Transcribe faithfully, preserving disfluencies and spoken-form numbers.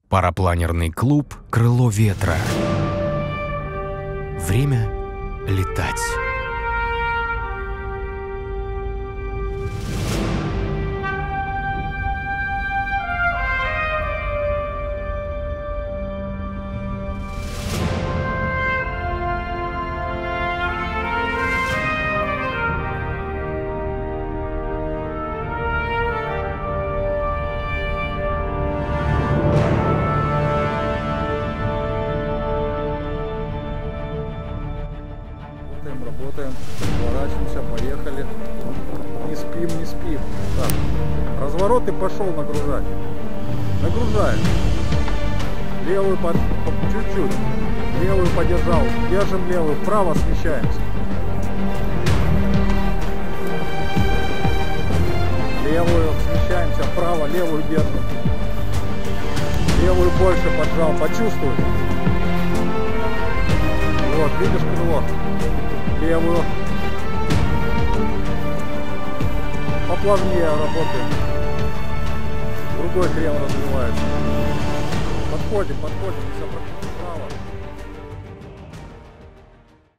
Парапланерный клуб «Крыло ветра». Время летать. Работаем, поворачиваемся, поехали. Не спим, не спим. Так, разворот и пошел нагружать. Нагружаем. Левую под чуть-чуть. Левую подержал. Держим левую. Вправо смещаемся. Левую смещаемся. Вправо. Левую держим. Левую больше поджал. Почувствуй. Вот, видишь крыло? Левую. Поплавнее работаем. Другой крен развивается. Подходим, подходим. Не сопротивляемся. Вправо.